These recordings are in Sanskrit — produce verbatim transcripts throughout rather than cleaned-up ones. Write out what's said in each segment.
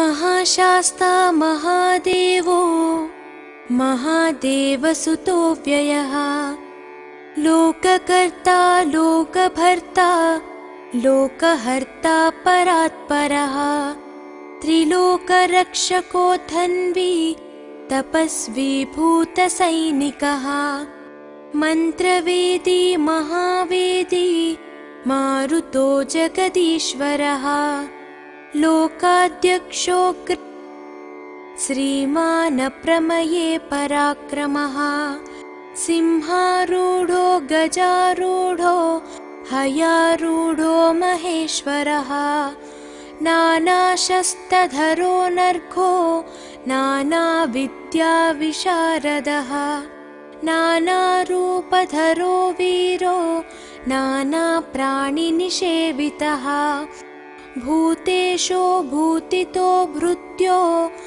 महाशास्ता महादेवो महादेवसुतो व्ययः लोककर्ता लोकभर्ता लोकहर्ता परात्परः त्रिलोकरक्षको धन्वी तपस्वी भूतसैनिकः मन्त्रवेदी महावेदी मारुतो जगदीश्वरः लोकाध्यक्षो श्रीमान् प्रमये पराक्रमः सिंहारूढो गजारूढो हयारूढो महेश्वरः नानाशस्त्रधरो नर्घो नानाविद्याविशारदः नानारूपधरो वीरो नानाप्राणिनिषेवितः भूतेशो भूतितो भृत्यो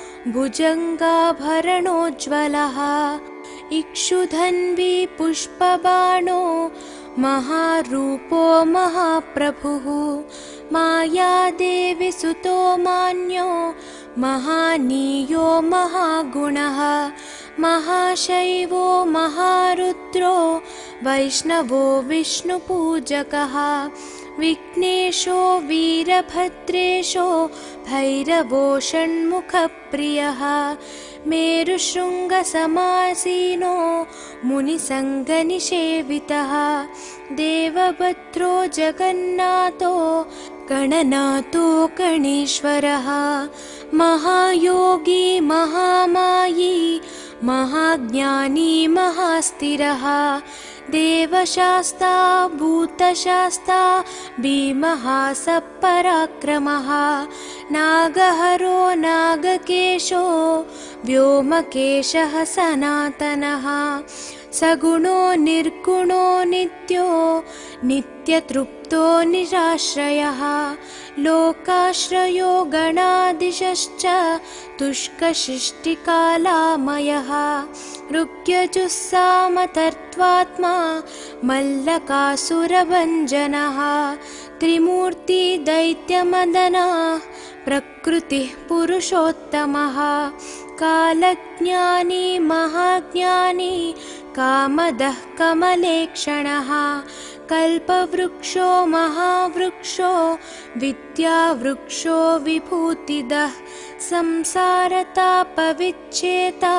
भुजङ्गाभरणोज्ज्वलः इक्षुधन्वी पुष्पबाणो महारूपो महाप्रभुः मायादेवी सुतो मान्यो महानीयो महागुणः महाशैवो महारुद्रो वैष्णवो विष्णुपूजकः विघ्नेशो वीरभद्रेशो भैरवो षण्मुखप्रियः मेरुशृङ्गसमासीनो मुनिसङ्गनिषेवितः देवभद्रो जगन्नाथो गणनाथो गणेश्वरः महायोगी महामायी महाज्ञानी महास्थिरः देवशास्ता भूतशास्ता भीमः सपराक्रमः नागहरो नागकेशो व्योमकेशः सनातनः सगुणो निर्गुणो नित्यो नित्यतृप्तो निराश्रयः लोकाश्रयो गणाधीशश्च तुष्कशिष्टिकालामयः ऋग्यजुस्सामतर्त्वात्मा मल्लकासुरभञ्जनः त्रिमूर्ति दैत्यमदनः प्रकृतिः पुरुषोत्तमः कालज्ञानी महाज्ञानी कामदः कमलेक्षणः कल्पवृक्षो महावृक्षो विद्यावृक्षो विभूतिदः संसारतापविच्छेता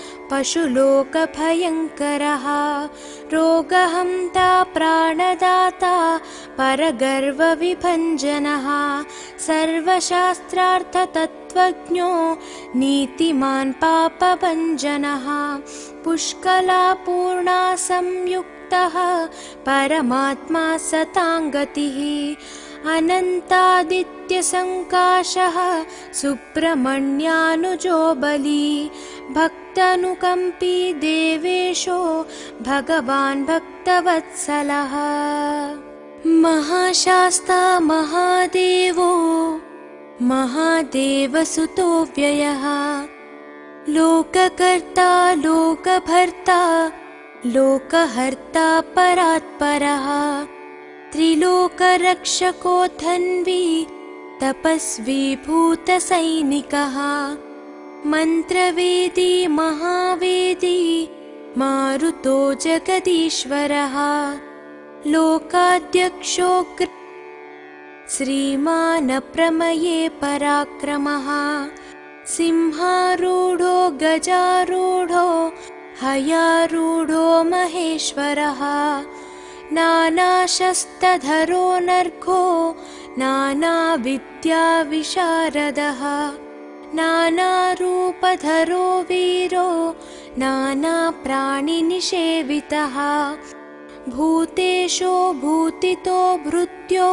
पशुलोकभयङ्करः रोगहन्ता प्राणदाता परगर्वविभञ्जनः सर्वशास्त्रार्थतत्त्वज्ञो नीतिमान् पापभञ्जनः पुष्कलापूर्णा संयुक्तः परमात्मा सताङ्गतिः अनन्तादित्यसङ्काशः सुब्रह्मण्यानुजो बली भक्तानुकम्पी देवेशो भगवान् भक्तवत्सलः महाशास्ता महादेवो महादेवसुतो व्ययः लोककर्ता लोकभर्ता लोकहर्ता परात्परः त्रिलोकरक्षको धन्वी तपस्वी भूतसैनिकः मन्त्रवेदी महावेदी मारुतो जगदीश्वरः लोकाध्यक्षो श्रीमान् प्रमये पराक्रमः सिंहारूढो गजारूढो हयारूढो महेश्वरः नानाशस्त्रधरो नर्घो नानाविद्याविशारदः नानारूपधरो वीरो नानाप्राणिनिषेवितः भूतेशो भूतितो भृत्यो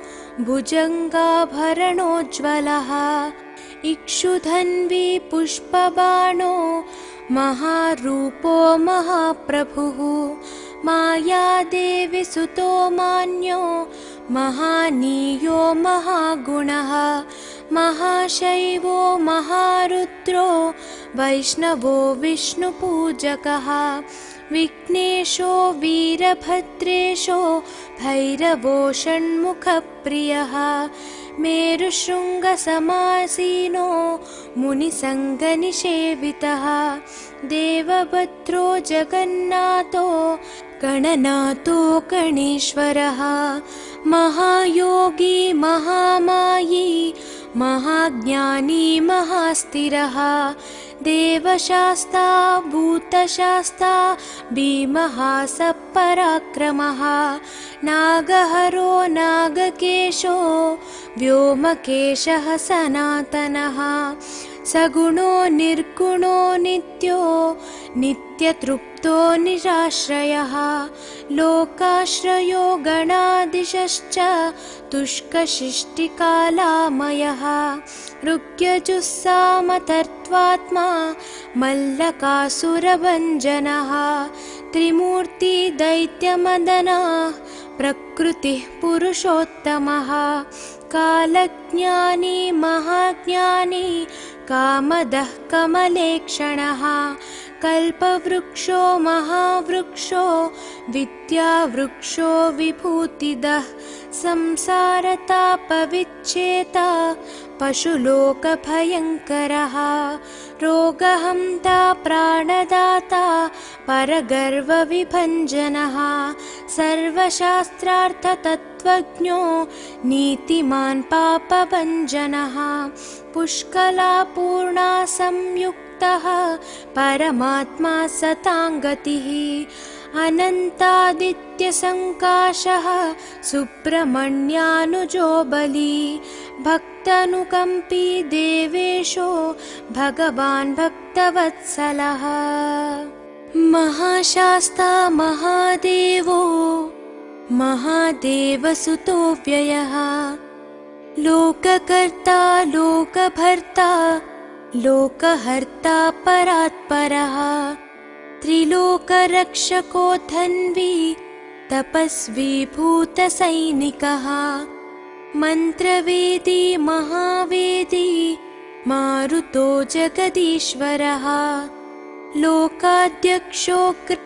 भुजङ्गाभरणोज्ज्वलः इक्षुधन्वी पुष्पबाणो महारूपो महाप्रभुः मायादेवी सुतो मान्यो महानीयो महागुणः महाशैवो महारुद्रो वैष्णवो विष्णुपूजकः विघ्नेशो वीरभद्रेशो भैरवो षण्मुखप्रियः मेरुशृङ्गसमासीनो मुनिसङ्गनिषेवितः देवभद्रो जगन्नाथो गणनाथो गणेश्वरः महायोगी महामायी महाज्ञानी महास्थिरः देवशास्ता भूतशास्ता भीमः सपराक्रमः नागहरो नागकेशो व्योमकेशः सनातनः सगुणो निर्गुणो नित्यो नित्यतृप्तो निराश्रयः लोकाश्रयो गणाधीशश्च तुष्कशिष्टिकालामयः ऋग्यजुस्सामतर्त्वात्मा मल्लकासुरभञ्जनः त्रिमूर्ति दैत्यमदनः प्रकृतिः पुरुषोत्तमः कालज्ञानी महाज्ञानी कामदः कमलेक्षणः कल्पवृक्षो महावृक्षो विद्यावृक्षो विभूतिदः संसारतापविच्छेता पशुलोकभयङ्करः रोगहन्ता प्राणदाता परगर्वविभञ्जनः सर्वशास्त्रार्थतत्त्वज्ञो नीतिमान् पापभञ्जनः पुष्कलापूर्णा संयुक्तः परमात्मा सताङ्गतिः अनन्तादित्यसङ्काशः सुब्रह्मण्यानुजो बली भक्तानुकम्पी देवेशो भगवान् भक्तवत्सलः महाशास्ता महादेवो महादेवसुतो व्ययः लोककर्ता लोकभर्ता लोकहर्ता परात्परः त्रिलोकरक्षको धन्वी तपस्वी भूतसैनिकः मन्त्रवेदी महावेदी मारुतो जगदीश्वरः लोकाध्यक्षो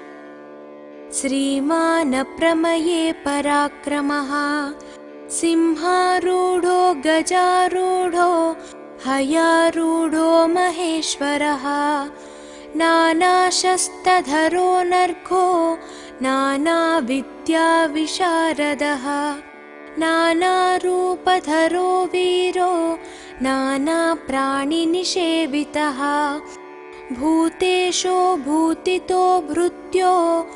श्रीमान् प्रमये पराक्रमः सिंहारूढो गजारूढो हयारूढो महेश्वरः नानाशस्त्रधरो नर्घो नानाविद्याविशारदः नानारूपधरो वीरो नानाप्राणिनिषेवितः भूतेशो भूतितो भृत्यो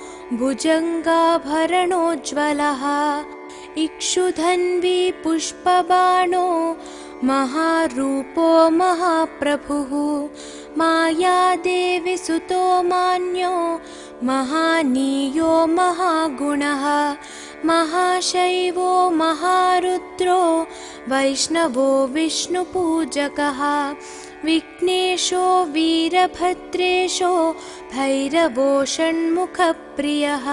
भुजङ्गाभरणोज्ज्वलः इक्षुधन्वी पुष्पबाणो महारूपो महाप्रभुः मायादेवी सुतो मान्यो महानीयो महागुणः महाशैवो महारुद्रो वैष्णवो विष्णुपूजकः विघ्नेशो वीरभद्रेशो भैरवो षण्मुखप्रियः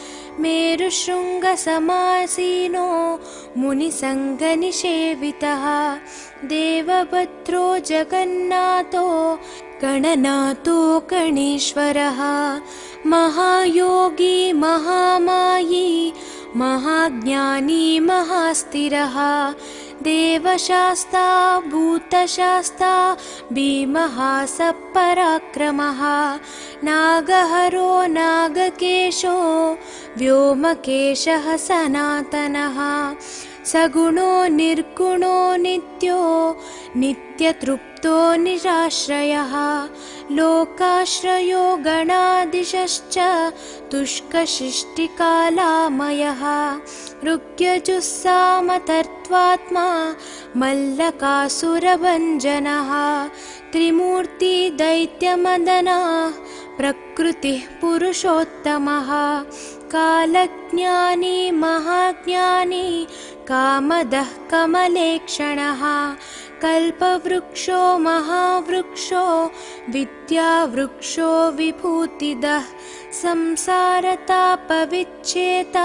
मेरुशृङ्गसमासीनो मुनिसङ्गनिषेवितः देवभद्रो जगन्नाथो गणनाथो गणेश्वरः महायोगी महामायी महाज्ञानी महास्थिरः देवशास्ता भूतशास्ता भीमः सपराक्रमः नागहरो नागकेशो व्योमकेशः सनातनः सगुणो निर्गुणो नित्यो नित्यतृप्तो निराश्रयः लोकाश्रयो गणाधीशश्च तुष्कशिष्टिकालामयः ऋग्यजुस्सामतर्त्वात्मा मल्लकासुरभञ्जनः त्रिमूर्ति दैत्यमदनः प्रकृतिः पुरुषोत्तमः कालज्ञानी महाज्ञानी कामदः कमलेक्षणः कल्पवृक्षो महावृक्षो विद्यावृक्षो विभूतिदः संसारतापविच्छेता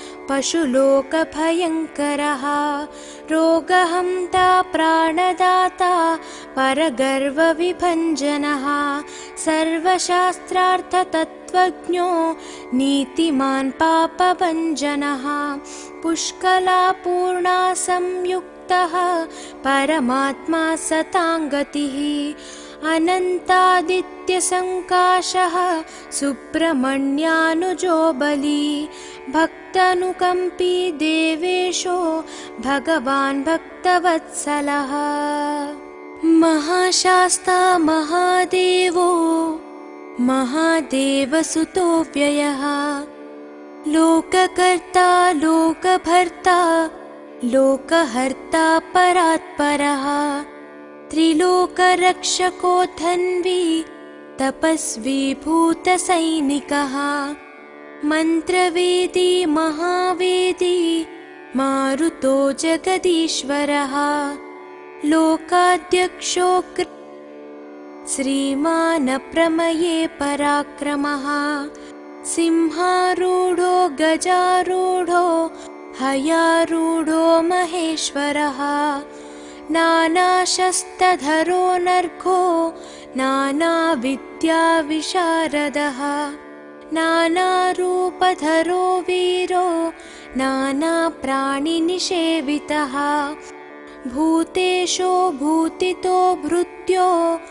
पशुलोकभयङ्करः रोगहन्ता प्राणदाता परगर्वविभञ्जनः सर्वशास्त्रार्थतत्त्वज्ञो नीतिमान् पापभञ्जनः पुष्कलापूर्णा संयुक्तः संयुक्तः परमात्मा सताङ्गतिः अनन्तादित्यसङ्काशः सुब्रह्मण्यानुजो बली भक्तानुकम्पी देवेशो भगवान् भक्तवत्सलः महाशास्ता महादेवो महादेवसुतो व्ययः लोककर्ता लोकभर्ता लोकहर्ता परात्परः त्रिलोकरक्षको धन्वी तपस्वी भूतसैनिकः मन्त्रवेदी महावेदी मारुतो जगदीश्वरः लोकाध्यक्षो श्रीमान् प्रमये पराक्रमः सिंहारूढो गजारूढो हयारूढो महेश्वरः नानाशस्त्रधरो नर्घो नानाविद्याविशारदः नानारूपधरो वीरो नानाप्राणिनिषेवितः भूतेशो भूतितो भृत्यो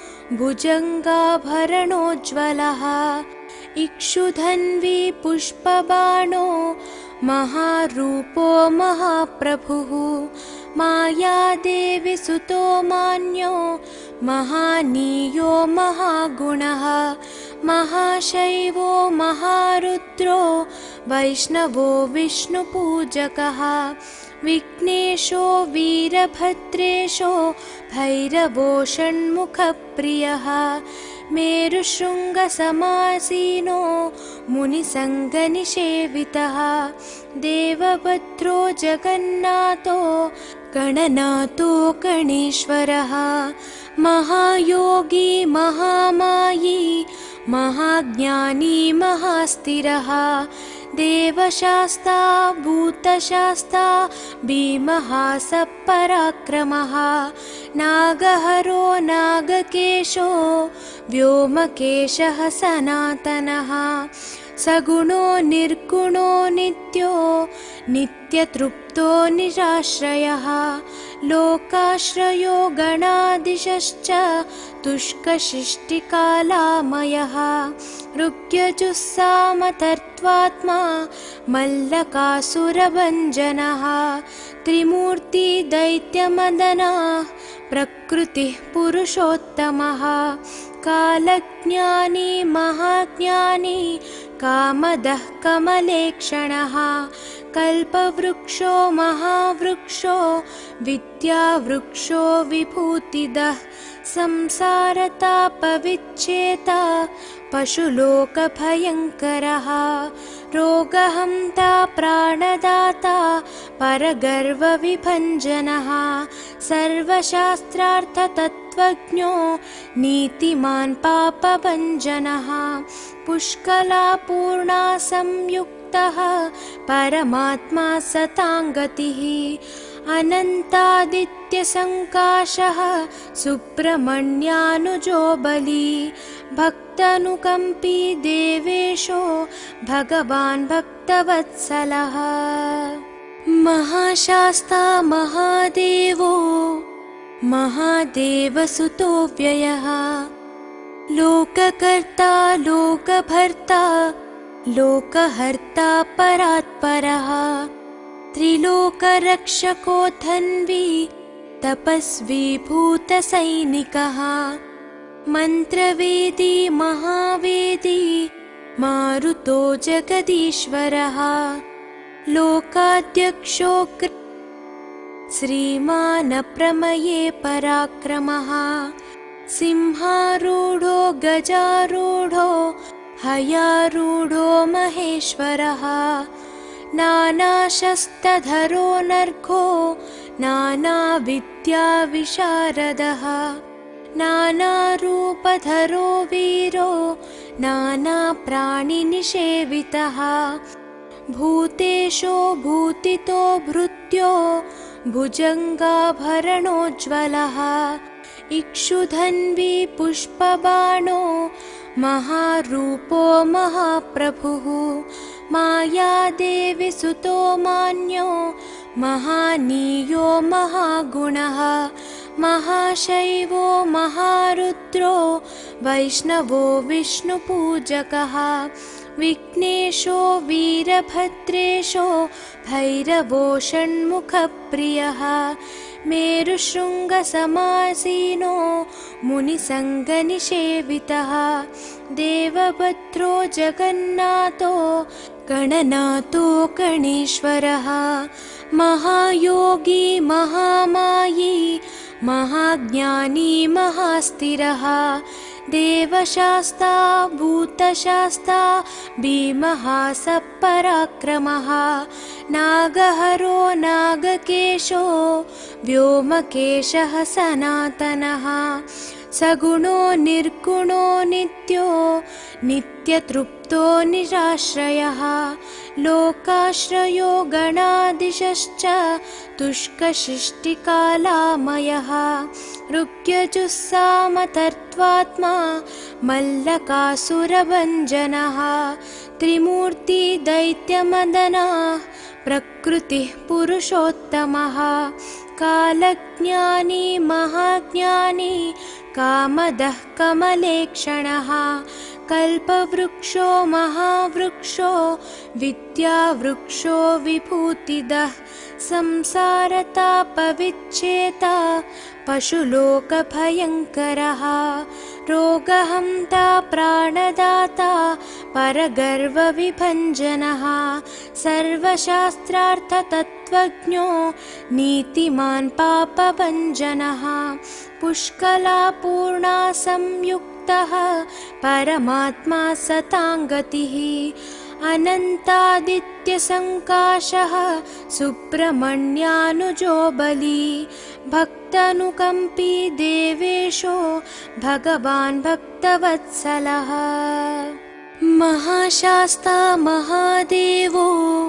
भुजङ्गाभरणोज्ज्वलः इक्षुधन्वी पुष्पबाणो महारूपो महाप्रभुः मायादेवी सुतो मान्यो महानीयो महागुणः महाशैवो महारुद्रो वैष्णवो विष्णुपूजकः विघ्नेशो वीरभद्रेशो भैरवो षण्मुखप्रियः मेरुशृङ्गसमासीनो मुनिसङ्गनिषेवितः देवभद्रो जगन्नाथो गणनाथो गणेश्वरः महायोगी महामायी महाज्ञानी महास्थिरः देवशास्ता भूतशास्ता भीमः सपराक्रमः नागहरो नागकेशो व्योमकेशः सनातनः सगुणो निर्गुणो नित्यो नित्यतृप्तो निराश्रयः लोकाश्रयो गणाधीशश्च तुष्कशिष्टिकालामयः ऋग्यजुस्सामतर्त्वात्मा मल्लकासुरभञ्जनः त्रिमूर्ति दैत्यमदनः प्रकृतिः पुरुषोत्तमः कालज्ञानी महाज्ञानी कामदः कमलेक्षणः कल्पवृक्षो महावृक्षो विद्यावृक्षो विभूतिदः संसारतापविच्छेता पशुलोकभयङ्करः रोगहन्ता प्राणदाता परगर्वविभञ्जनः सर्वशास्त्रार्थतत्त्वज्ञो नीतिमान् पापभञ्जनः पुष्कलापूर्णा संयुक्तः परमात्मा सताङ्गतिः अनन्तादित्यसङ्काशः सुब्रह्मण्यानुजो बली भक्तानुकम्पी देवेशो भगवान् भक्तवत्सलः महाशास्ता महादेवो महादेवसुतो व्ययः लोककर्ता लोकभर्ता लोकहर्ता परात्परः त्रिलोकरक्षको धन्वी तपस्वी भूतसैनिकः मन्त्रवेदी महावेदी मारुतो जगदीश्वरः लोकाध्यक्षो श्रीमान् प्रमये पराक्रमः सिंहारूढो गजारूढो हयारूढो महेश्वरः नानाशस्त्रधरो नर्घो नानाविद्याविशारदः नानारूपधरो वीरो नानाप्राणिनिषेवितः भूतेशो भूतितो भृत्यो भुजङ्गाभरणोज्ज्वलः इक्षुधन्वी पुष्पबाणो महारूपो महाप्रभुः मायादेवी सुतो मान्यो महानीयो महागुणः महागुणः महाशैवो महारुद्रो वैष्णवो विष्णुपूजकः विघ्नेशो वीरभद्रेशो भैरवो षण्मुखप्रियः मेरुशृङ्गसमासीनो मुनिसङ्गनिषेवितः देवभद्रो जगन्नाथो गणनाथो गणेश्वरः महायोगी महामायी महाज्ञानी महास्थिरः देवशास्ता भूतशास्ता भीमः सपराक्रमः नागहरो नागकेशो व्योमकेशः सनातनः सगुणो निर्गुणो नित्यो नित्यतृप्तो निराश्रयः लोकाश्रयो गणाधीशश्च तुष्कशिष्टिकालामयः ऋग्यजुस्सामतर्त्वात्मा मल्लकासुरभञ्जनः त्रिमूर्ति दैत्यमदनः प्रकृतिः पुरुषोत्तमः कालज्ञानी महाज्ञानी कामदः कमलेक्षणः कल्पवृक्षो महावृक्षो विद्यावृक्षो विभूतिदः संसारतापविच्छेता पशुलोकभयङ्करः रोगहन्ता प्राणदाता परगर्वविभञ्जनः सर्वशास्त्रार्थतत्त्वज्ञो नीतिमान् पापभञ्जनः पुष्कलापूर्णा संयुक्तः परमात्मा सताङ्गतिः अनन्तादित्यसङ्काशः सुब्रह्मण्यानुजो बली भक्तानुकम्पी देवेशो भगवान् भक्तवत्सलः महाशास्ता महादेवो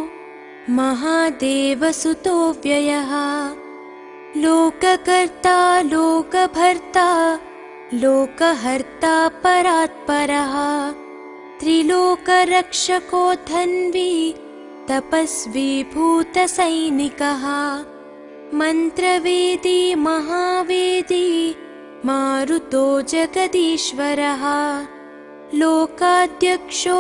महादेवसुतो व्ययः लोककर्ता लोकभर्ता लोकहर्ता परात्परः त्रिलोकरक्षको धन्वी तपस्वी भूतसैनिकः मन्त्रवेदी महावेदी मारुतो जगदीश्वरः लोकाध्यक्षो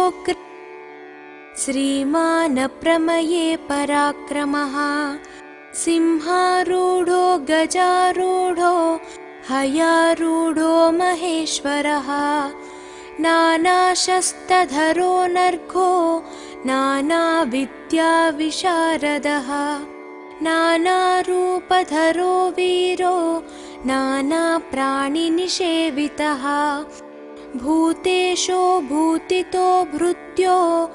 श्रीमान् प्रमये पराक्रमः सिंहारूढो गजारूढो हयारूढो महेश्वरः नानाशस्त्रधरो नर्घो नानाविद्याविशारदः नानारूपधरो वीरो नानाप्राणिनिषेवितः भूतेशो भूतितो भृत्यो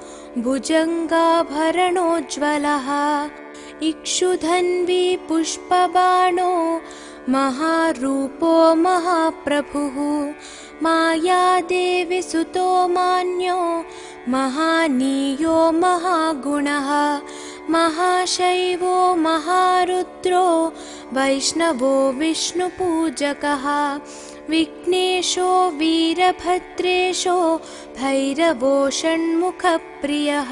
भुजङ्गाभरणोज्ज्वलः इक्षुधन्वी पुष्पबाणो महारूपो महाप्रभुः मायादेवी सुतो मान्यो महानीयो महागुणः महाशैवो महारुद्रो वैष्णवो विष्णुपूजकः विघ्नेशो वीरभद्रेशो भैरवो षण्मुखप्रियः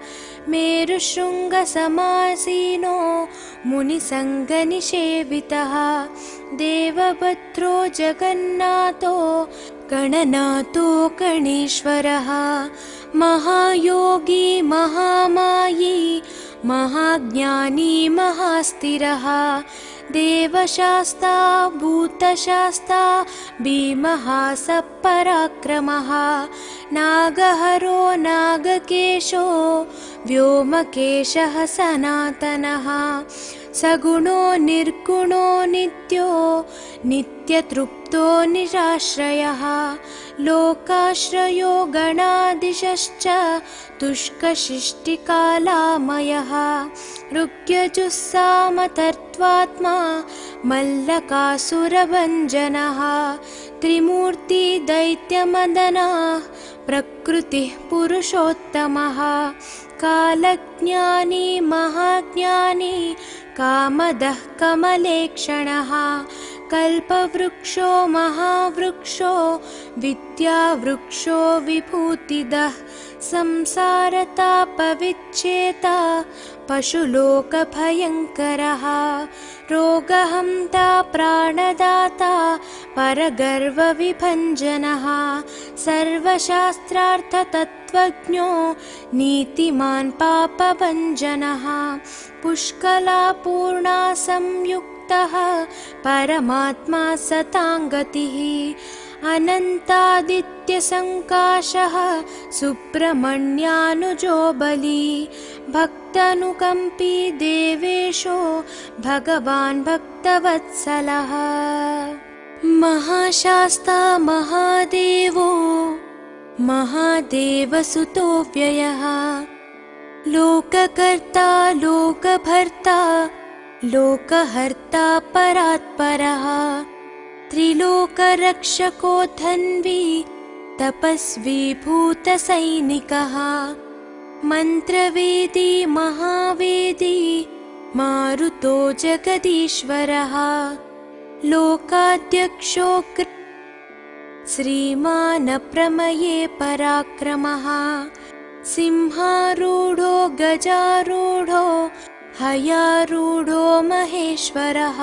मेरुशृङ्गसमासीनो मुनिसङ्गनिषेवितः देवभद्रो जगन्नाथो गणनाथो गणेश्वरः महायोगी महामायी महाज्ञानी महास्थिरः देवशास्ता भूतशास्ता भीमः सपराक्रमः नागहरो नागकेशो व्योमकेशः सनातनः सगुणो निर्गुणो नित्यो नित्यतृप्तो निराश्रयः लोकाश्रयो गणाधीशश्च तुष्कशिष्टिकालामयः ऋग्यजुस्सामतर्त्वात्मा मल्लकासुरभञ्जनः त्रिमूर्ति दैत्यमदनः प्रकृतिः पुरुषोत्तमः कालज्ञानी महाज्ञानी कामदः कमलेक्षणः कल्पवृक्षो महावृक्षो विद्यावृक्षो विभूतिदः संसारतापविच्छेता पशुलोकभयङ्करः रोगहन्ता प्राणदाता परगर्वविभञ्जनः सर्वशास्त्रार्थतत्त्वज्ञो नीतिमान् पापभञ्जनः पुष्कलापूर्णा संयुक्तः परमात्मा सताङ्गतिः अनन्तादित्यसङ्काशः सुब्रह्मण्यानुजो बली भक्तानुकम्पी देवेशो भगवान् भक्तवत्सलः महाशास्ता महादेवो महादेवसुतो व्ययः लोककर्ता लोकभर्ता लोकहर्ता परात्परः त्रिलोकरक्षको धन्वी तपस्वी भूतसैनिकः मन्त्रवेदी महावेदी मारुतो जगदीश्वरः लोकाध्यक्षो श्रीमानप्रमये पराक्रमः सिंहारूढो गजारूढो हयारूढो महेश्वरः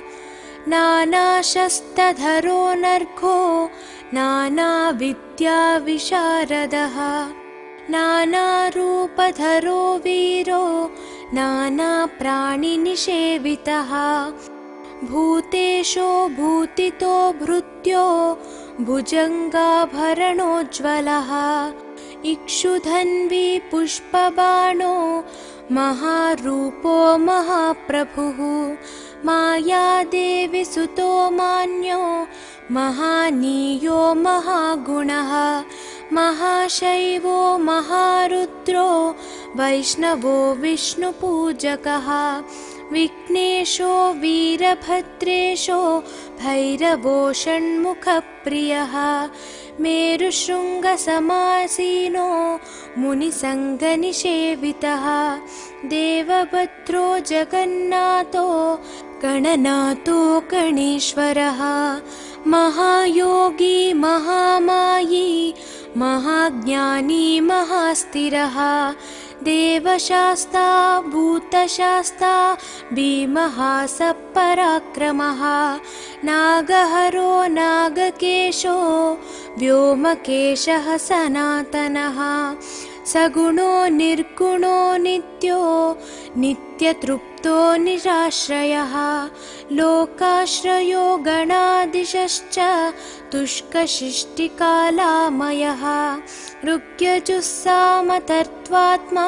नानाशस्त्रधरो नर्घो नानाविद्याविशारदः नानारूपधरो वीरो नानाप्राणिनिषेवितः भूतेशो भूतितो भृत्यो भुजङ्गाभरणोज्ज्वलः इक्षुधन्वी पुष्पबाणो महारूपो महाप्रभुः मायादेवी सुतो मान्यो महानीयो महागुणः महाशैवो महारुद्रो वैष्णवो विष्णुपूजकः विघ्नेशो वीरभद्रेशो भैरवो षण्मुखप्रियः मेरुशृङ्गसमासीनो मुनिसङ्गनिषेवितः देवभद्रो जगन्नाथो गणनाथो गणेश्वरः महायोगी महामायी महाज्ञानी महास्थिरः देवशास्ता भूतशास्ता भीमः सपराक्रमः नागहरो नागकेशो व्योमकेशः सनातनः सगुणो निर्गुणो नित्यो नित्यतृप्तो निराश्रयः लोकाश्रयो गणाधीशश्च तुष्कशिष्टिकालामयः ऋग्यजुस्सामतर्त्वात्मा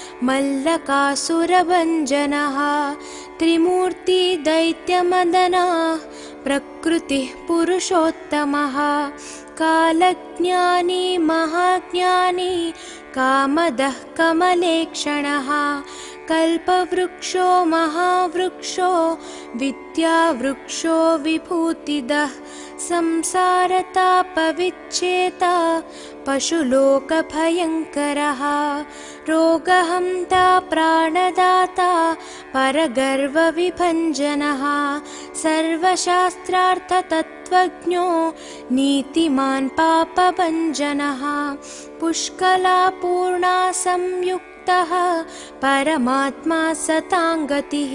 मल्लकासुरभञ्जनः त्रिमूर्ति दैत्यमदनः प्रकृतिः पुरुषोत्तमः कालज्ञानी महाज्ञानी कामदः कमलेक्षणः कल्पवृक्षो महावृक्षो विद्यावृक्षो विभूतिदः संसारतापविच्छेता पशुलोकभयङ्करः रोगहन्ता प्राणदाता परगर्वविभञ्जनः सर्वशास्त्रार्थतत्त्वज्ञो नीतिमान् पापभञ्जनः पुष्कलापूर्णा संयुक्तः परमात्मा सताङ्गतिः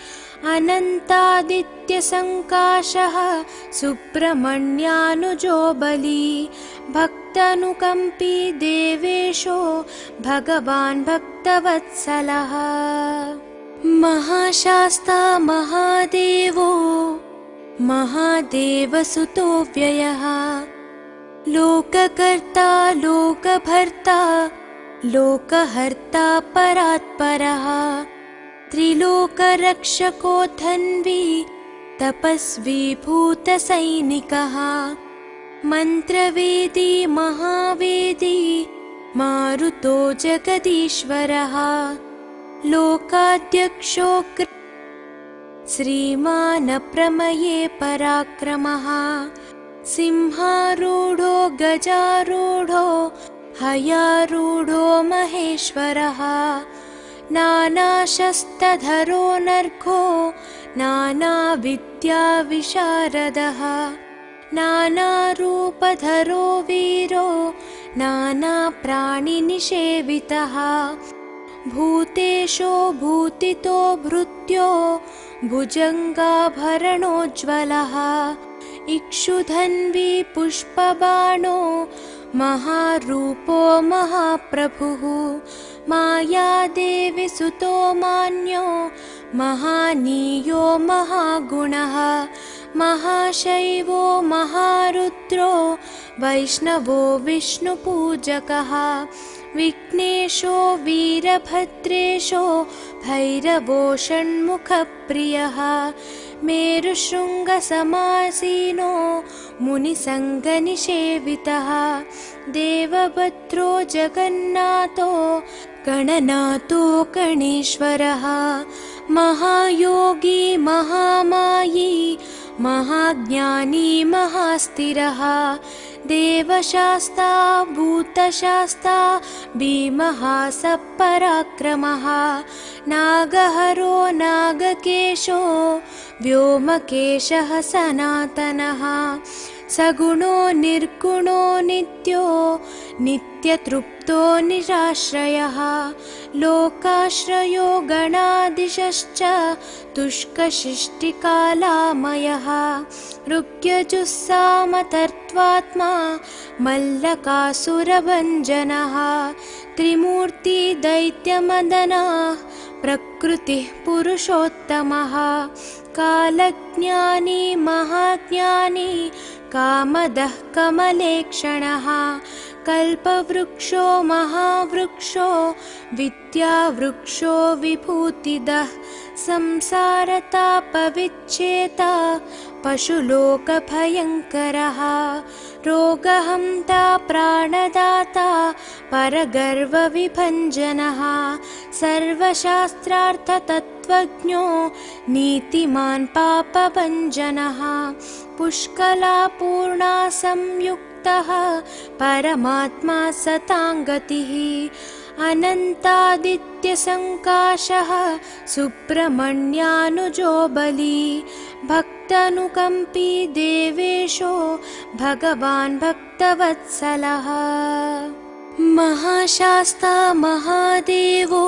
अनन्तादित्यसङ्काशः सुब्रह्मण्यानुजो बली भक्तानुकम्पी देवेशो भगवान् भक्तवत्सलः महाशास्ता महादेवो महादेवसुतो व्ययः लोककर्ता लोकभर्ता लोकहर्ता परात्परः त्रिलोकरक्षको धन्वी तपस्वी भूतसैनिकः मन्त्रवेदी महावेदी मारुतो जगदीश्वरः लोकाध्यक्षो श्रीमानप्रमये पराक्रमः सिंहारूढो गजारूढो हयारूढो महेश्वरः नानाशस्त्रधरो नर्घो नानाविद्याविशारदः नानारूपधरो वीरो नानाप्राणिनिषेवितः भूतेशो भूतितो भृत्यो भुजङ्गाभरणोज्ज्वलः इक्षुधन्वी पुष्पबाणो महारूपो महाप्रभुः मायादेवी सुतो मान्यो महानीयो महागुणः महाशैवो महारुद्रो वैष्णवो विष्णुपूजकः विघ्नेशो वीरभद्रेशो भैरवो षण्मुखप्रियः मेरुशृङ्गसमासीनो मुनिसङ्गनिषेवितः देवभद्रो जगन्नाथो गणनाथो गणेश्वरः महायोगी महामायी महाज्ञानी महास्थिरः देवशास्ता भूतशास्ता भीमः सपराक्रमः नागहरो नागकेशो व्योमकेशः सनातनः सगुणो निर्गुणो नित्यो नित्यतृप्तो निराश्रयः लोकाश्रयो गणाधीशश्च तुष्कशिष्टिकालामयः ऋग्यजुस्सामतर्त्वात्मा मल्लकासुरभञ्जनः त्रिमूर्ति दैत्यमदनः प्रकृतिः पुरुषोत्तमः कालज्ञानी महाज्ञानी कामदः कमलेक्षणः कल्पवृक्षो महावृक्षो विद्यावृक्षो विभूतिदः संसारतापविच्छेता पशुलोकभयङ्करः रोगहन्ता प्राणदाता परगर्वविभञ्जनः सर्वशास्त्रार्थतत्त्वज्ञो नीतिमान् पापभञ्जनः पुष्कलापूर्णा संयुक्तः परमात्मा सताङ्गतिः अनन्तादित्यसङ्काशः सुब्रह्मण्यानुजो बली भक्तानुकम्पी देवेशो भगवान् भक्तवत्सलः महाशास्ता महादेवो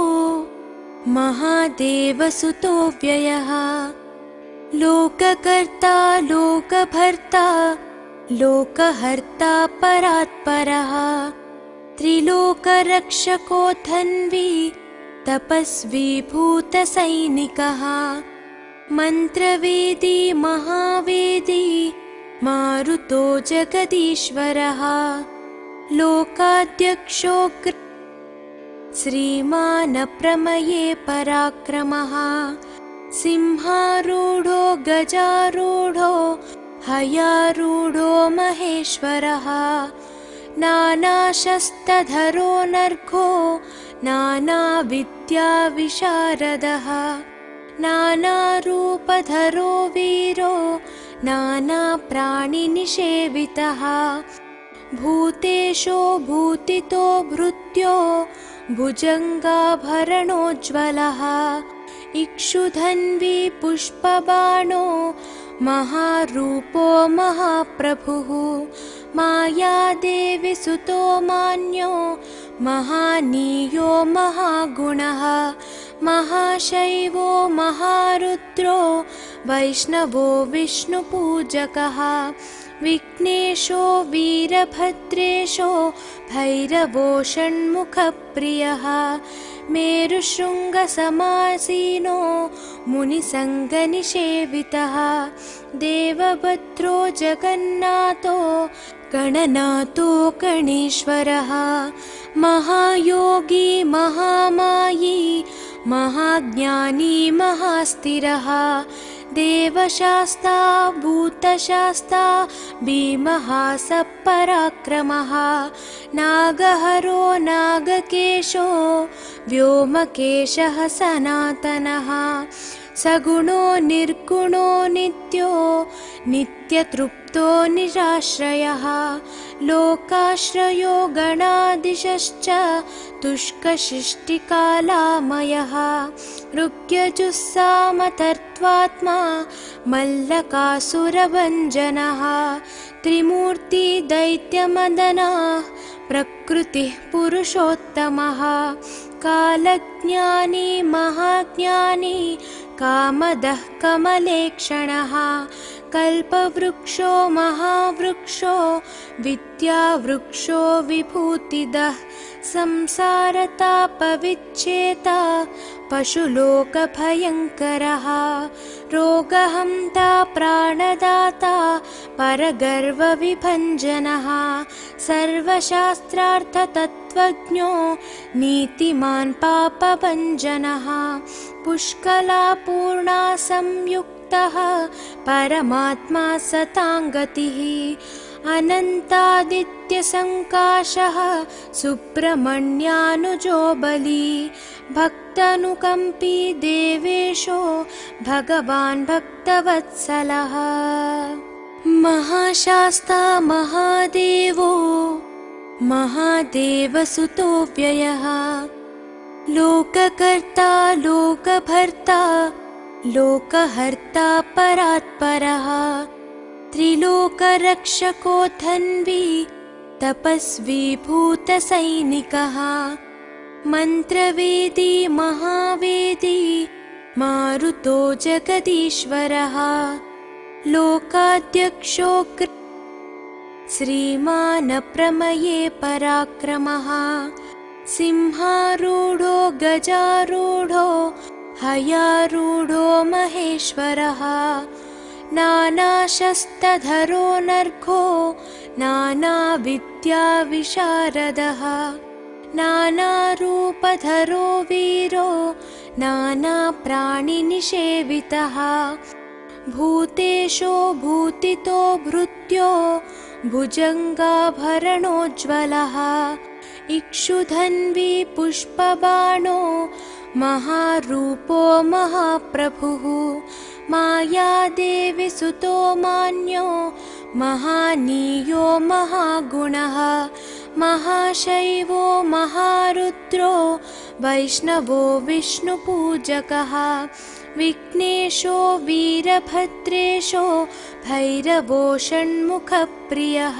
महादेवसुतो व्ययः लोककर्ता लोकभर्ता लोकहर्ता परात्परः त्रिलोकरक्षको धन्वी तपस्वी भूतसैनिकः मन्त्रवेदी महावेदी मारुतो जगदीश्वरः लोकाध्यक्षो श्रीमान् प्रमये पराक्रमः सिंहारूढो गजारूढो हयारूढो महेश्वरः नानाशस्त्रधरो नर्घो नानाविद्याविशारदः नानारूपधरो वीरो नानाप्राणिनिषेवितः भूतेशो भूतितो भृत्यो भुजङ्गाभरणोज्ज्वलः इक्षुधन्वी पुष्पबाणो महारूपो महाप्रभुः मायादेवी सुतो मान्यो महानीयो महागुणः महाशैवो महारुद्रो वैष्णवो विष्णुपूजकः विघ्नेशो वीरभद्रेशो भैरवो षण्मुखप्रियः मेरुशृङ्गसमासीनो मुनिसङ्गनिषेवितः देवभद्रो जगन्नाथो गणनाथो गणेश्वरः महायोगी महामायी महाज्ञानी महास्थिरः देवशास्ता भूतशास्ता भीमः सपराक्रमः नागहरो नागकेशो व्योमकेशः सनातनः सगुणो निर्गुणो नित्यो नित्यतृप्तो निराश्रयः लोकाश्रयो गणादिशश्च तुष्कशिष्टिकालामयः ऋग्यजुस्सामतर्त्वात्मा मल्लकासुरभञ्जनः त्रिमूर्ति दैत्यमदनः प्रकृतिः पुरुषोत्तमः कालज्ञानी महाज्ञानी कामदः कमलेक्षणः कल्पवृक्षो महावृक्षो विद्यावृक्षो विभूतिदः संसारतापविच्छेता पशुलोकभयङ्करः रोगहन्ता प्राणदाता परगर्वविभञ्जनः सर्वशास्त्रार्थतत्त्वज्ञो नीतिमान् पापभञ्जनः पुष्कलापूर्णा संयुक्तः परमात्मा सताङ्गतिः अनन्तादित्यसङ्काशः सुब्रह्मण्यानुजो बली भक्तानुकम्पी देवेशो भगवान् भक्तवत्सलः महाशास्ता महादेवो महादेवसुतो व्ययः लोककर्ता लोकभर्ता लोकहर्ता परात्परः त्रिलोकरक्षको धन्वी तपस्वी भूतसैनिकः मन्त्रवेदी महावेदी मारुतो जगदीश्वरः लोकाध्यक्षो श्रीमानप्रमये पराक्रमः सिंहारूढो गजारूढो हयारूढो महेश्वरः नानाशस्त्रधरो नर्घो नानाविद्याविशारदः नानारूपधरो वीरो नानाप्राणिनिषेवितः भूतेशो भूतितो भृत्यो भुजङ्गाभरणोज्ज्वलः इक्षुधन्वी पुष्पबाणो महारूपो महाप्रभुः मायादेवी सुतो मान्यो महानीयो महागुणः महाशैवो महारुद्रो वैष्णवो विष्णुपूजकः विघ्नेशो वीरभद्रेशो भैरवो षण्मुखप्रियः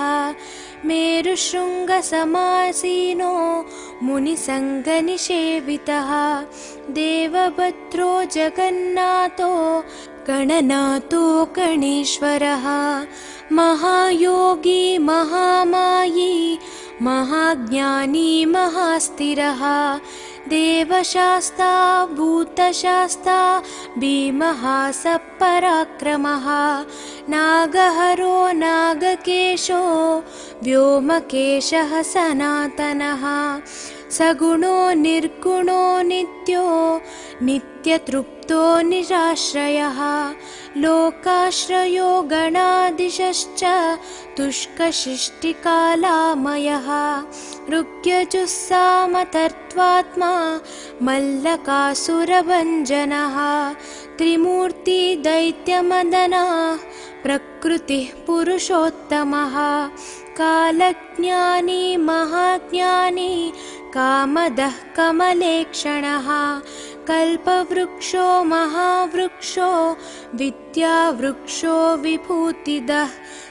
मेरुशृङ्गसमासीनो मुनिसङ्गनिषेवितः देवभद्रो जगन्नाथो गणनाथो गणेश्वरः महायोगी महामायी महाज्ञानी महास्थिरः देवशास्ता भूतशास्ता भीमः सपराक्रमः नागहरो नागकेशो व्योमकेशः सनातनः सगुणो निर्गुणो नित्यो नित्यतृप्तो निराश्रयः लोकाश्रयो गणादिशश्च तुष्कशिष्टिकालामयः ऋग्यजुस्सामतर्त्वात्मा मल्लकासुरभञ्जनः त्रिमूर्ति दैत्यमदनः प्रकृतिः पुरुषोत्तमः कालज्ञानी महाज्ञानी कामदः कमलेक्षणः कल्पवृक्षो महावृक्षो विद्यावृक्षो विभूतिदः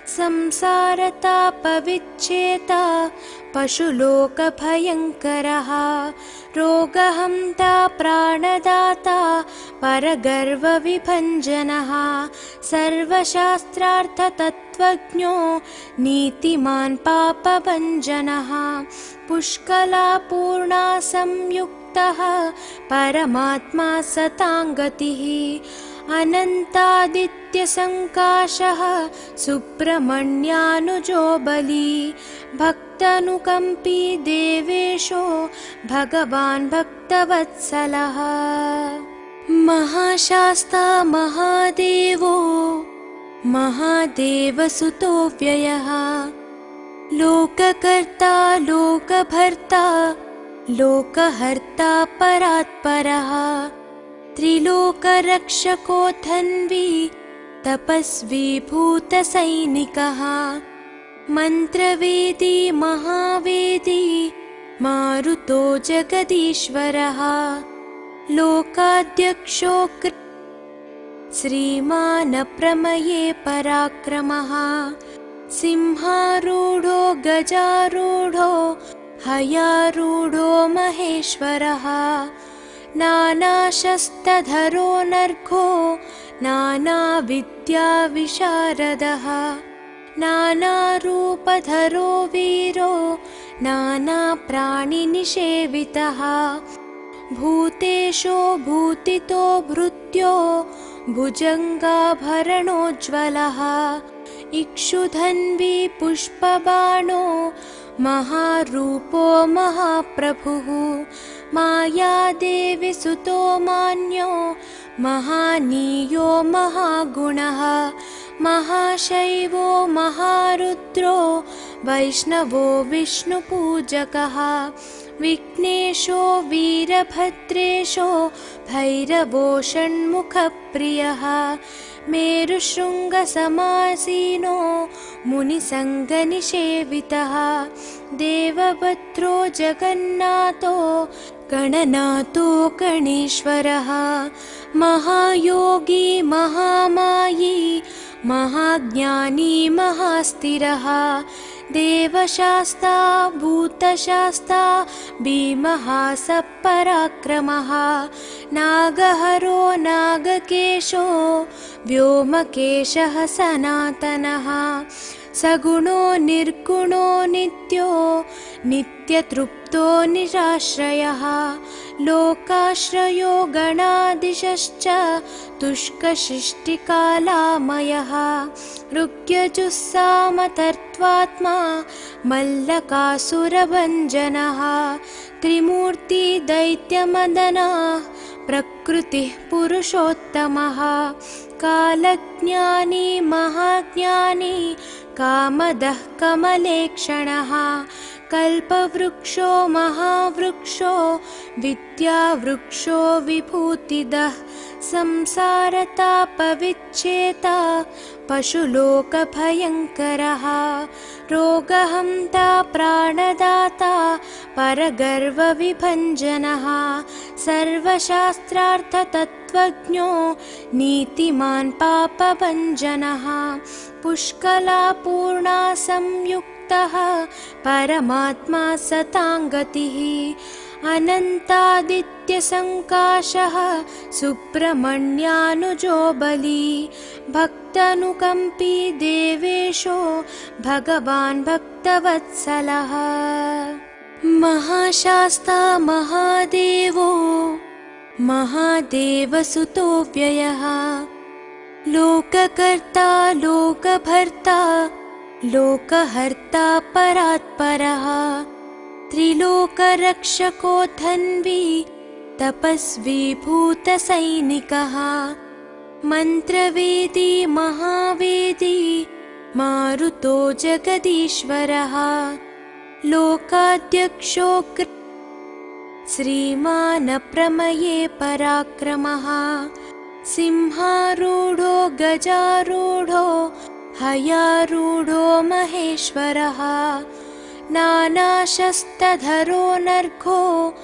संसारतापविच्छेता पशुलोकभयङ्करः रोगहन्ता प्राणदाता परगर्वविभञ्जनः सर्वशास्त्रार्थतत्त्वज्ञो नीतिमान् पापभञ्जनः पुष्कलापूर्णा संयुक्तः परमात्मा सताङ्गतिः अनन्तादित्यसङ्काशः सुब्रह्मण्यानुजो बली भक्तानुकम्पी देवेशो भगवान् भक्तवत्सलः महाशास्ता महादेवो महादेवसुतो व्ययः लोककर्ता लोकभर्ता लोकहर्ता परात्परः त्रिलोकरक्षको धन्वी तपस्वी भूतसैनिकः मन्त्रवेदी महावेदी मारुतो जगदीश्वरः लोकाध्यक्षो श्रीमान् प्रमये पराक्रमः सिंहारूढो गजारूढो हयारूढो महेश्वरः नानाशस्त्रधरो नर्घो नानाविद्याविशारदः नानारूपधरो वीरो नानाप्राणिनिषेवितः भूतेशो भूतितो भृत्यो भुजङ्गाभरणोज्ज्वलः इक्षुधन्वी पुष्पबाणो महारूपो महाप्रभुः मायादेवी सुतो मान्यो महानीयो महागुणः महाशैवो महारुद्रो वैष्णवो विष्णुपूजकः विघ्नेशो वीरभद्रेशो भैरवो षण्मुखप्रियः मेरुशृङ्गसमासीनो मुनिसङ्गनिषेवितः देवभद्रो जगन्नाथो गणनाथो गणेश्वरः महायोगी महामायी महाज्ञानी महास्थिरः देवशास्ता भूतशास्ता भीमः सपराक्रमः नागहरो नागकेशो व्योमकेशः सनातनः सगुणो निर्गुणो नित्यो नित्यतृप्तो निराश्रयः लोकाश्रयो गणाधीशश्च तुष्कशिष्टिकालामयः ऋग्यजुस्सामतर्त्वात्मा मल्लकासुरभञ्जनः त्रिमूर्ति दैत्यमदनः प्रकृतिः पुरुषोत्तमः कालज्ञानी महाज्ञानी कामदः कमलेक्षणः कल्पवृक्षो महावृक्षो विद्यावृक्षो विभूतिदः संसारतापविच्छेता पशुलोकभयङ्करः रोगहन्ता प्राणदाता परगर्वविभञ्जनः सर्वशास्त्रार्थतत्त्वज्ञो नीतिमान् पापभञ्जनः पुष्कलापूर्णा संयुक्तः परमात्मा सताङ्गतिः अनन्तादित्यसङ्काशः सुब्रह्मण्यानुजो बली भक्तानुकम्पी देवेशो भगवान् भक्तवत्सलः महाशास्ता महादेवो महादेवसुतो व्ययः लोककर्ता लोकभर्ता लोकहर्ता परात्परः त्रिलोकरक्षको धन्वी तपस्वी भूतसैनिकः मन्त्रवेदी महावेदी मारुतो जगदीश्वरः लोकाध्यक्षो श्रीमान् प्रमये पराक्रमः सिंहारूढो गजारूढो हयारूढो महेश्वरः नानाशस्त्रधरो नर्घो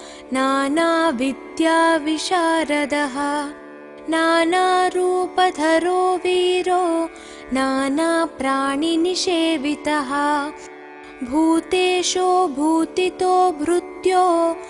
नानाविद्याविशारदः नानारूपधरो वीरो नानाप्राणिनिषेवितः भूतेशो भूतितो भृत्यो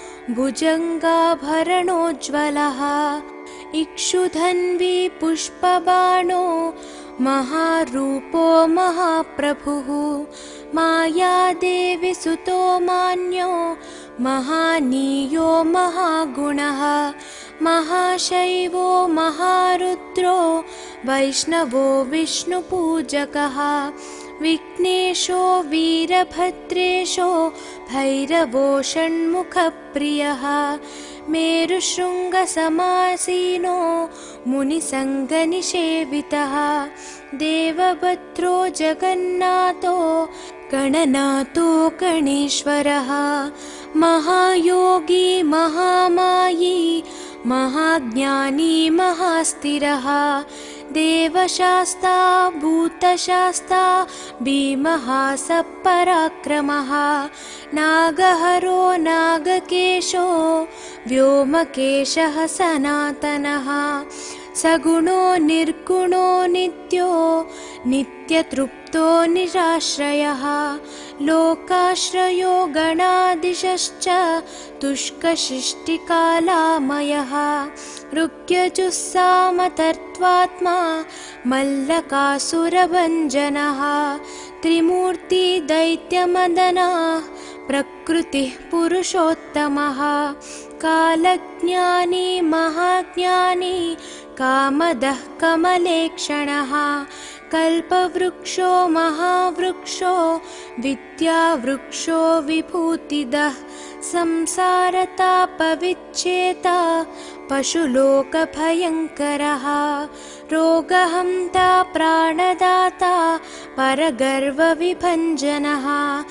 भुजङ्गाभरणोज्ज्वलः इक्षुधन्वी पुष्पबाणो महारूपो महाप्रभुः मायादेवी सुतो मान्यो महानीयो महागुणः महाशैवो महारुद्रो वैष्णवो विष्णुपूजकः विघ्नेशो वीरभद्रेशो भैरवो षण्मुखप्रियः मेरुशृङ्गसमासीनो मुनिसङ्गनिषेवितः देवभद्रो जगन्नाथो गणनाथो गणेश्वरः महायोगी महामायी महाज्ञानी महास्थिरः देवशास्ता भूतशास्ता भीमः सपराक्रमः नागहरो नागकेशो व्योमकेशः सनातनः सगुणो निर्गुणो नित्यो नित्यतृप्तो निराश्रयः लोकाश्रयो गणादिशश्च तुष्कशिष्टिकालामयः ऋग्यजुस्सामतर्त्वात्मा मल्लकासुरभञ्जनः त्रिमूर्ति दैत्यमदनः प्रकृतिः पुरुषोत्तमः कालज्ञानी महाज्ञानी कामदः कमलेक्षणः कल्पवृक्षो महावृक्षो विद्यावृक्षो विभूतिदः संसारतापविच्छेता पशुलोकभयङ्करः रोगहन्ता प्राणदाता परगर्वविभञ्जनः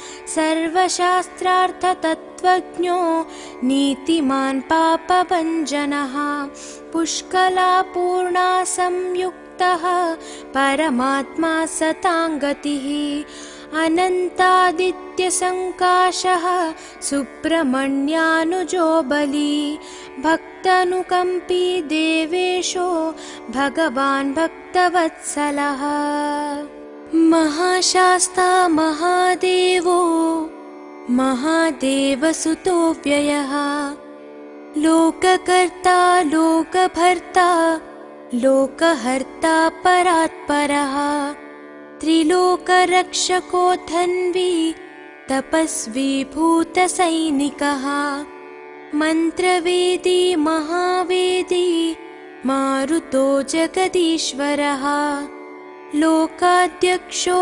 सर्वशास्त्रार्थतत्त्वज्ञो नीतिमान् पापभञ्जनः पुष्कलापूर्णा संयुक्तः परमात्मा सताङ्गतिः अनन्तादित्यसङ्काशः सुब्रह्मण्यानुजो बली भक्तानुकम्पी देवेशो भगवान् भक्तवत्सलः महाशास्ता महादेवो महादेवसुतो व्ययः लोककर्ता लोकभर्ता लोकहर्ता परात्परः त्रिलोकरक्षको धन्वी तपस्वी भूतसैनिकः मन्त्रवेदी महावेदी मारुतो जगदीश्वरः लोकाध्यक्षो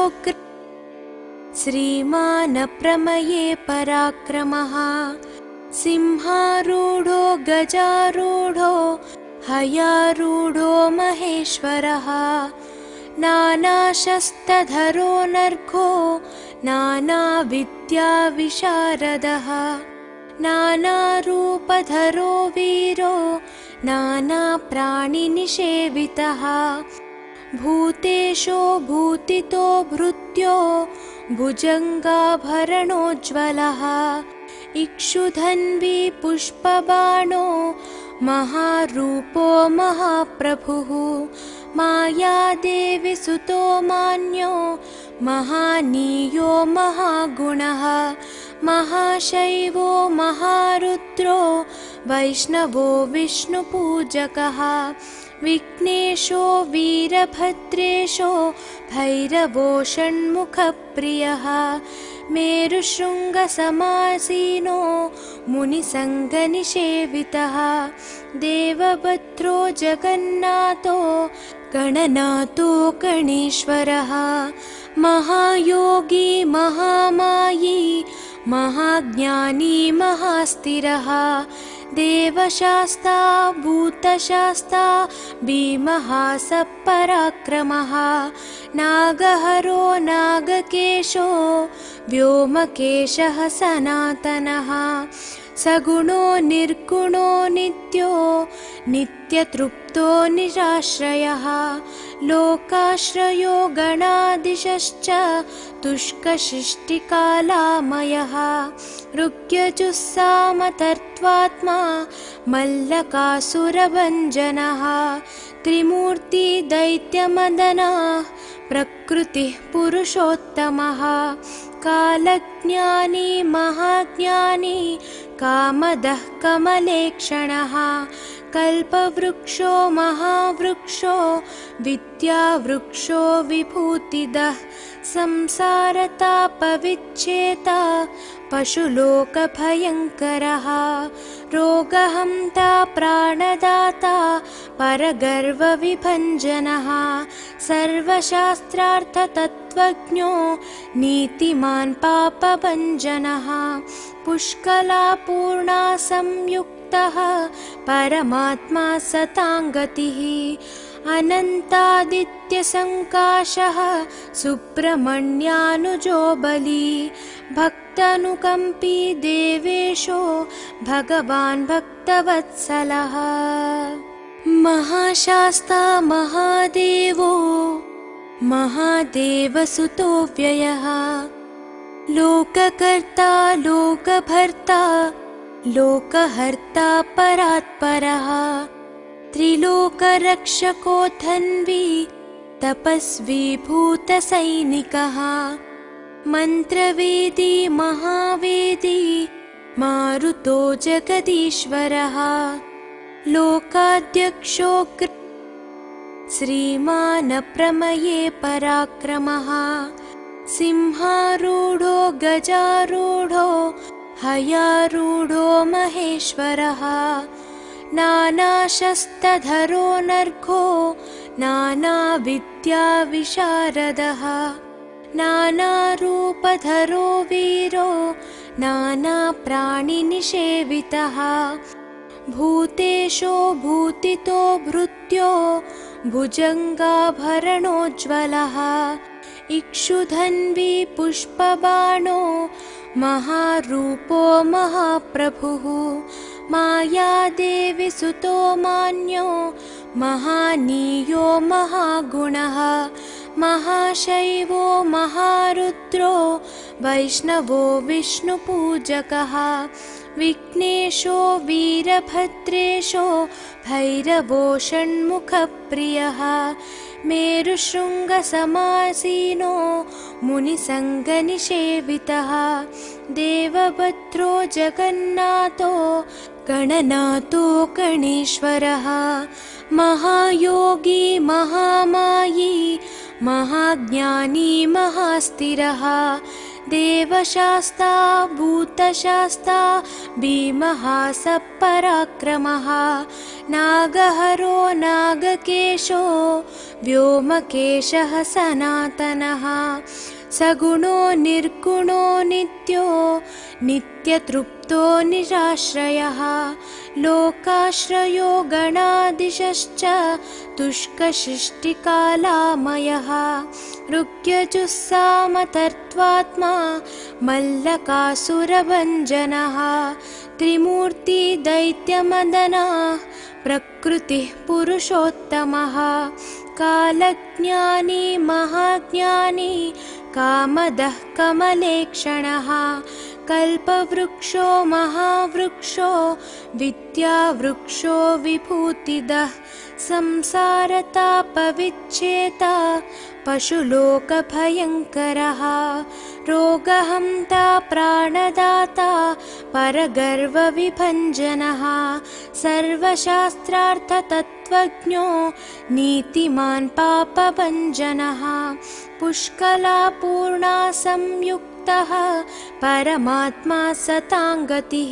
श्रीमान् प्रमये पराक्रमः सिंहारूढो गजारूढो हयारूढो महेश्वरः नानाशस्त्रधरो नर्घो नानाविद्याविशारदः नानारूपधरो वीरो नानाप्राणिनिषेवितः भूतेशो भूतितो भृत्यो भुजङ्गाभरणोज्ज्वलः इक्षुधन्वी पुष्पबाणो महारूपो महाप्रभुः मायादेवी सुतो मान्यो महानीयो महागुणः महाशैवो महारुद्रो वैष्णवो विष्णुपूजकः विघ्नेशो वीरभद्रेशो भैरवो षण्मुखप्रियः मेरुशृङ्गसमासीनो मुनिसङ्गनिषेवितः देवभद्रो जगन्नाथो गणनाथो गणेश्वरः महायोगी महामायी महाज्ञानी महास्थिरः देवशास्ता भूतशास्ता भीमः सपराक्रमः नागहरो नागकेशो व्योमकेशः सनातनः सगुणो निर्गुणो नित्यो नित्यतृप्तो निराश्रयः लोकाश्रयो गणादिशश्च तुष्कशिष्टिकालामयः ऋग्यजुस्सामतर्त्वात्मा मल्लकासुरभञ्जनः त्रिमूर्ति दैत्यमदनः प्रकृतिः पुरुषोत्तमः कालज्ञानी महाज्ञानी कामदः कमलेक्षणः कल्पवृक्षो महावृक्षो विद्यावृक्षो विभूतिदः संसारतापविच्छेता पशुलोकभयङ्करः रोगहन्ता प्राणदाता परगर्वविभञ्जनः सर्वशास्त्रार्थतत्त्वज्ञो नीतिमान् पापभञ्जनः पुष्कलापूर्णा संयुक्तः परमात्मा सताङ्गतिः अनन्तादित्यसङ्काशः सुब्रह्मण्यानुजो बली भक्त भक्तानुकम्पी देवेशो भगवान् भक्तवत्सलः। महाशास्ता महादेवो महादेवसुतो व्ययः। लोककर्ता लोकभर्ता लोकहर्ता परात्परः। त्रिलोकरक्षको धन्वी तपस्वी भूतसैनिकः। मन्त्रवेदी महावेदी मारुतो जगदीश्वरः। लोकाध्यक्षो श्रीमान् प्रमये पराक्रमः। सिंहारूढो गजारूढो हयारूढो महेश्वरः। नानाशस्त्रधरो नर्घो नानाविद्याविशारदः। नानारूपधरो वीरो नानाप्राणिनिषेवितः। भूतेशो भूतितो भृत्यो भुजङ्गाभरणोज्ज्वलः। इक्षुधन्वी पुष्पबाणो महारूपो महाप्रभुः। मायादेवी सुतो मान्यो महानीयो महागुणः। महाशैवो महारुद्रो वैष्णवो विष्णुपूजकः। विघ्नेशो वीरभद्रेशो भैरवो षण्मुखप्रियः। मेरुशृङ्गसमासीनो मुनिसङ्गनिषेवितः। देवभद्रो जगन्नाथो गणनाथो गणेश्वरः। महायोगी महामायी महाज्ञानी महास्थिरः। देवशास्ता भूतशास्ता भीमः सपराक्रमः। नागहरो नागकेशो व्योमकेशः सनातनः। सगुणो निर्गुणो नित्यो नित्यतृप्तो निराश्रयः। लोकाश्रयो गणाधीशश्च तुष्कसृष्टिकालामयः। ऋग्यजुस्सामतर्त्वात्मा मल्लकासुरभञ्जनः। त्रिमूर्ति दैत्यमदनः प्रकृतिः पुरुषोत्तमः। कालज्ञानी महाज्ञानी कामदः कमलेक्षणः। कल्पवृक्षो महावृक्षो विद्यावृक्षो विभूतिदः। संसारतापविच्छेता पशुलोकभयङ्करः। रोगहन्ता प्राणदाता परगर्वविभञ्जनः। सर्वशास्त्रार्थतत्त्वज्ञो नीतिमान् पापभञ्जनः। पुष्कलापूर्णा संयुक्तः परमात्मा सताङ्गतिः।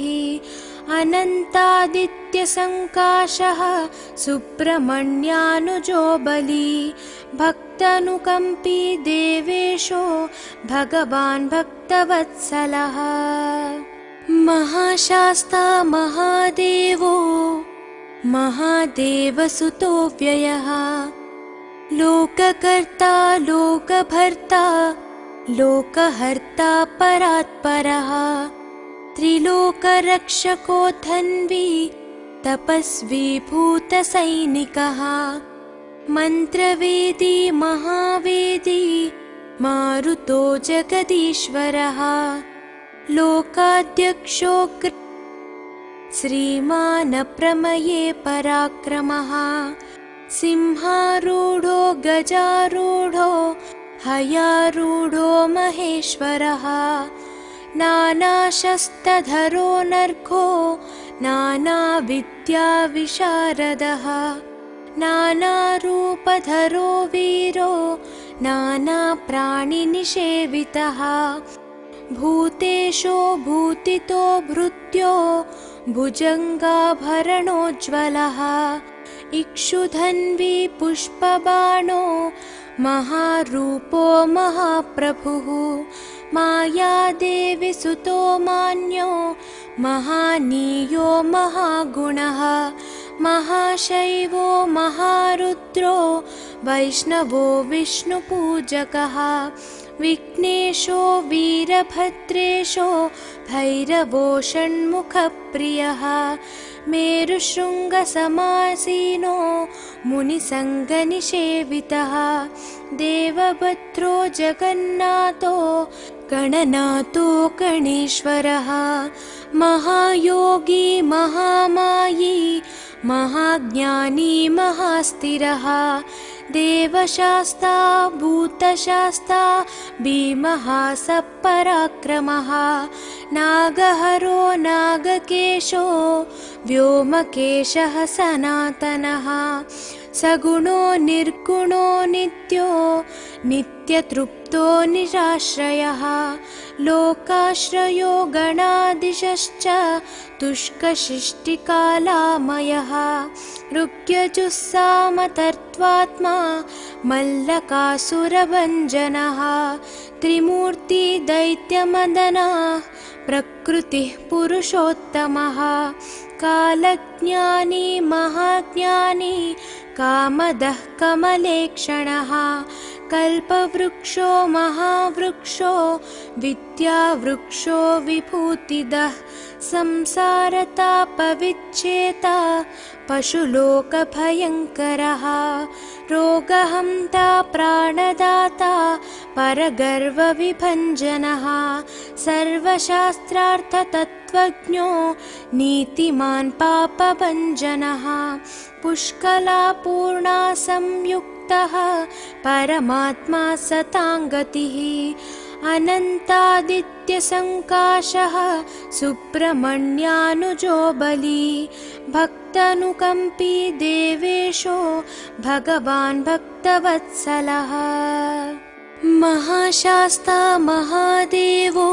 अनन्तादित्यसङ्काशः सुब्रह्मण्यानुजो बली। भक्तानुकम्पी देवेशो भगवान् भक्तवत्सलः। महाशास्ता महादेवो महादेवसुतो व्ययः। लोककर्ता लोकभर्ता लोकहर्ता परात्परः। त्रिलोकरक्षको धन्वी तपस्वी भूतसैनिकः। मन्त्रवेदी महावेदी मारुतो जगदीश्वरः। लोकाध्यक्षो श्रीमान् प्रमये पराक्रमः। सिंहारूढो गजारूढो हयारूढो महेश्वरः। नानाशस्त्रधरो नर्घो नानाविद्याविशारदः। नानारूपधरो वीरो नानाप्राणिनिषेवितः। भूतेशो भूतितो भृत्यो भुजङ्गाभरणोज्ज्वलः। इक्षुधन्वी पुष्पबाणो महारूपो महाप्रभुः। मायादेवी सुतो मान्यो महानीयो महागुणः। महाशैवो महारुद्रो वैष्णवो विष्णुपूजकः। विघ्नेशो वीरभद्रेशो भैरवो षण्मुखप्रियः मेरुशृङ्गसमासीनो मुनिसङ्गनिषेवितः देवभद्रो जगन्नाथो गणनाथो गणेश्वरः महायोगी महामायी महाज्ञानी महास्थिरः देवशास्ता भूतशास्ता भीमः सपराक्रमः नागहरो नागकेशो व्योमकेशः सनातनः सगुणो निर्गुणो नित्यो नित्यतृप्तो निराश्रयः लोकाश्रयो गणाधीशश्च तुष्कशिष्टिकालामयः ऋग्यजुस्सामतर्त्वात्मा मल्लकासुरभञ्जनः त्रिमूर्ति दैत्यमदनः प्रकृतिः पुरुषोत्तमः कालज्ञानी महाज्ञानी कामदः कमलेक्षणः कल्पवृक्षो महावृक्षो विद्यावृक्षो विभूतिदः संसारतापविच्छेता पशुलोकभयङ्करः रोगहन्ता प्राणदाता परगर्वविभञ्जनः सर्वशास्त्रार्थतत्त्वज्ञो नीतिमान् पापभञ्जनः पुष्कलापूर्णा संयुक्तः परमात्मा सताङ्गतिः अनन्तादित्यसङ्काशः सुब्रह्मण्यानुजो बली भक्तानुकम्पी देवेशो भगवान् भक्तवत्सलः महाशास्ता महादेवो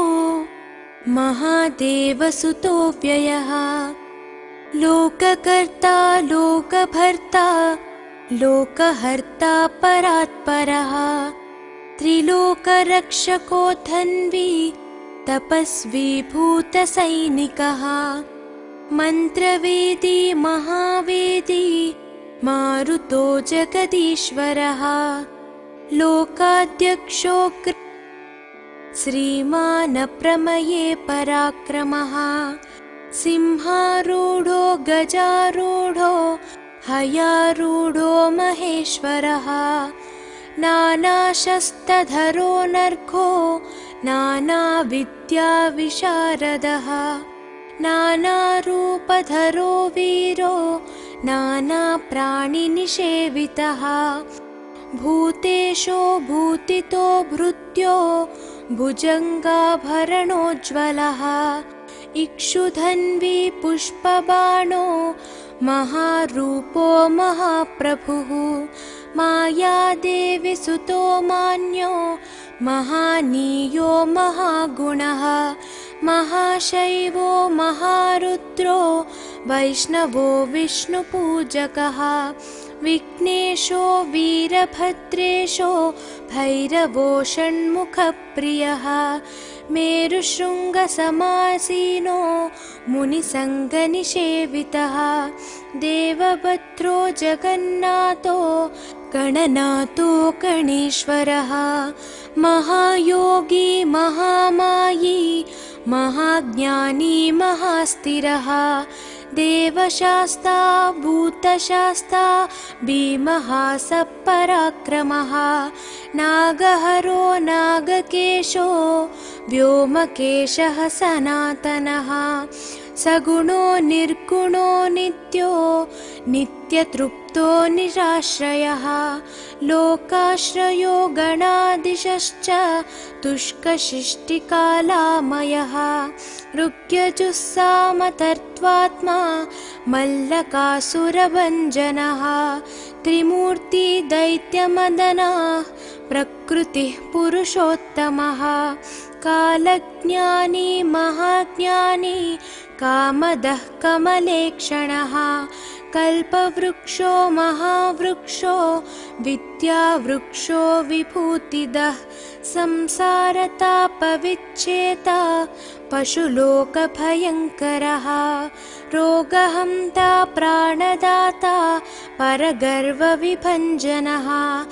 महादेवसुतो व्ययः लोककर्ता लोकभर्ता लोकहर्ता परात्परः त्रिलोकरक्षको धन्वी तपस्वी भूतसैनिकः मन्त्रवेदी महावेदी मारुतो जगदीश्वरः लोकाध्यक्षो श्रीमान् प्रमये पराक्रमः सिंहारूढो गजारूढो हयारूढो महेश्वरः नानाशस्त्रधरो नर्घो नानाविद्याविशारदः नानारूपधरो वीरो नानाप्राणिनिषेवितः भूतेशो भूतितो भृत्यो भुजङ्गाभरणोज्ज्वलः इक्षुधन्वी पुष्पबाणो महारूपो महाप्रभुः मायादेवी सुतो मान्यो महानीयो महागुणः महाशैवो महारुद्रो वैष्णवो विष्णुपूजकः विघ्नेशो वीरभद्रेशो भैरवो षण्मुखप्रियः मेरुशृङ्गसमासीनो मुनिसङ्गनिषेवितः देवभद्रो जगन्नाथो गणनाथो गणेश्वरः महायोगी महामायी महाज्ञानी महास्थिरः देवशास्ता भूतशास्ता भीमः सपराक्रमः नागहरो नागकेशो व्योमकेशः सनातनः सगुणो निर्गुणो नित्यो नित्यतृप्तो निराश्रयः लोकाश्रयो गणाधीशश्च तुष्कशिष्टिकालामयः ऋग्यजुस्सामतर्त्वात्मा मल्लकासुरभञ्जनः त्रिमूर्ति दैत्यमदनः प्रकृतिः पुरुषोत्तमः कालज्ञानी महाज्ञानी कामदः कमलेक्षणः कल्पवृक्षो महावृक्षो विद्यावृक्षो विभूतिदः संसारतापविच्छेता पशुलोकभयङ्करः रोगहन्ता प्राणदाता परगर्वविभञ्जनः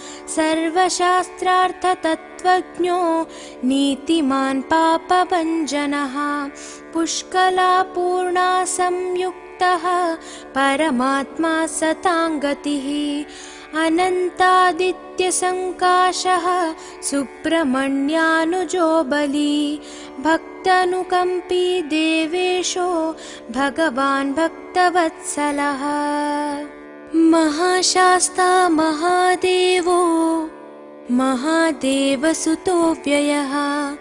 सर्वशास्त्रार्थतत्त्वज्ञो नीतिमान् पापभञ्जनः पुष्कलापूर्णा संयुक्तः परमात्मा सताङ्गतिः अनन्तादित्यसङ्काशः सुब्रह्मण्यानुजो बली भक्तानुकम्पी देवेशो भगवान् भक्तवत्सलः महाशास्ता महादेवो महादेवसुतो व्ययः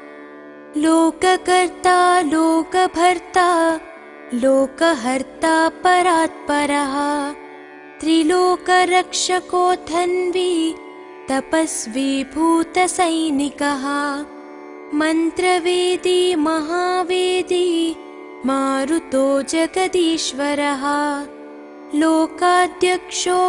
लोककर्ता लोकभर्ता लोकहर्ता परात्परः त्रिलोकरक्षको धन्वी तपस्वी भूतसैनिकः मन्त्रवेदी महावेदी मारुतो जगदीश्वरः लोकाध्यक्षो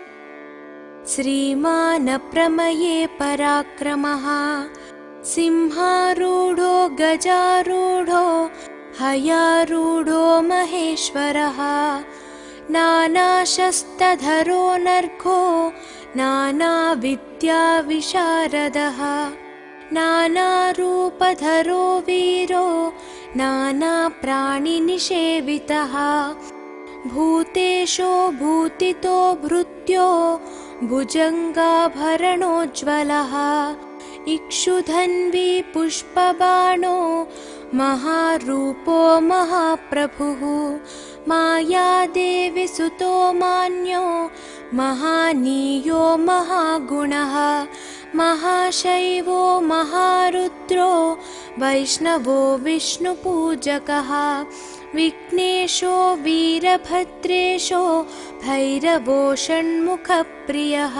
श्रीमान् प्रमये पराक्रमः सिंहारूढो गजारूढो हयारूढो महेश्वरः नानाशस्त्रधरो नर्घो नानाविद्याविशारदः नानारूपधरो वीरो नानाप्राणिनिषेवितः भूतेशो भूतितो भृत्यो भुजङ्गाभरणोज्ज्वलः इक्षुधन्वी पुष्पबाणो महारूपो महाप्रभुः मायादेवी सुतो मान्यो महानीयो महागुणः महाशैवो महारुद्रो वैष्णवो विष्णुपूजकः विघ्नेशो वीरभद्रेशो भैरवो षण्मुखप्रियः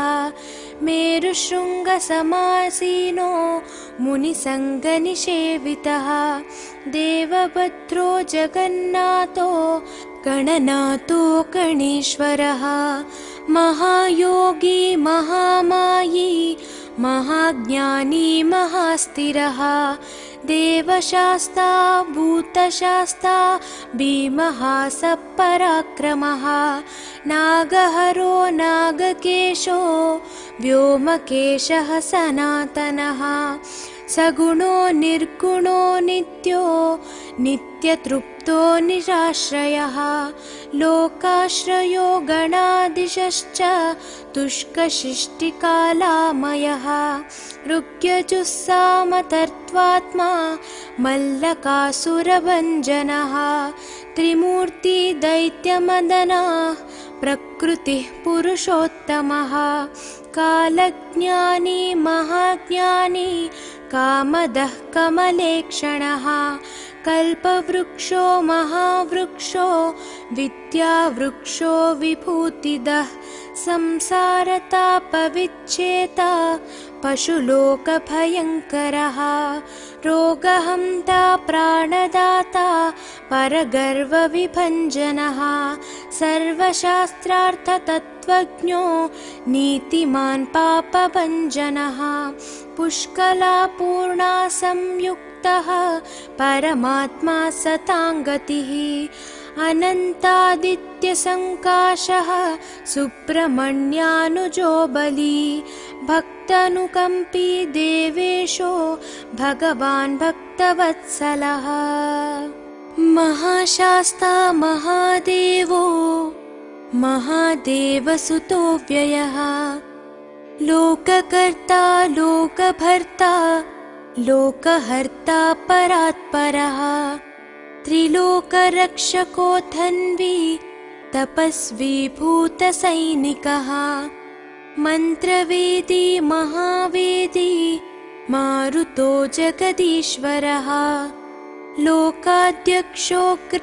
मेरुशृङ्गसमासीनो मुनिसङ्गनिषेवितः देवभद्रो जगन्नाथो गणनाथो गणेश्वरः महायोगी महामायी महाज्ञानी महास्थिरः देवशास्ता भूतशास्ता भीमः सपराक्रमः नागहरो नागकेशो व्योमकेशः सनातनः सगुणो निर्गुणो नित्यो नित्यतृप्तो निराश्रयः लोकाश्रयो गणाधीशश्च तुष्कशिष्टिकालामयः ऋग्यजुस्सामतर्त्वात्मा मल्लकासुरभञ्जनः त्रिमूर्ति दैत्यमदनः प्रकृतिः पुरुषोत्तमः कालज्ञानी महाज्ञानी कामदः कमलेक्षणः कल्पवृक्षो महावृक्षो विद्यावृक्षो विभूतिदः संसारतापविच्छेता पशुलोकभयङ्करः रोगहन्ता प्राणदाता परगर्वविभञ्जनः सर्वशास्त्रार्थतत्त्वज्ञो नीतिमान् पापभञ्जनः पुष्कलापूर्णा संयुक्तः परमात्मा सताङ्गतिः अनन्तादित्यसङ्काशः सुब्रह्मण्यानुजो बली भक्तानुकम्पी देवेशो भगवान् भक्तवत्सलः महाशास्ता महादेवो महादेवसुतो व्ययः लोककर्ता लोकभर्ता लोकहर्ता परात्परः त्रिलोकरक्षको धन्वी तपस्वी भूतसैनिकः मन्त्रवेदी महावेदी मारुतो जगदीश्वरः लोकाध्यक्षो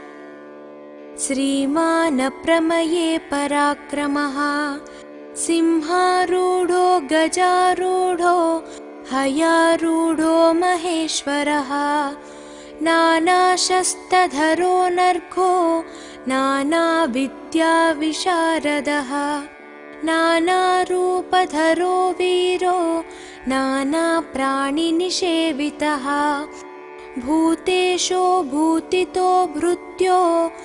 श्रीमान् प्रमये पराक्रमः सिंहारूढो गजारूढो हयारूढो महेश्वरः नानाशस्त्रधरो नर्घो नानाविद्याविशारदः नानारूपधरो वीरो नानाप्राणिनिषेवितः भूतेशो भूतितो भृत्यो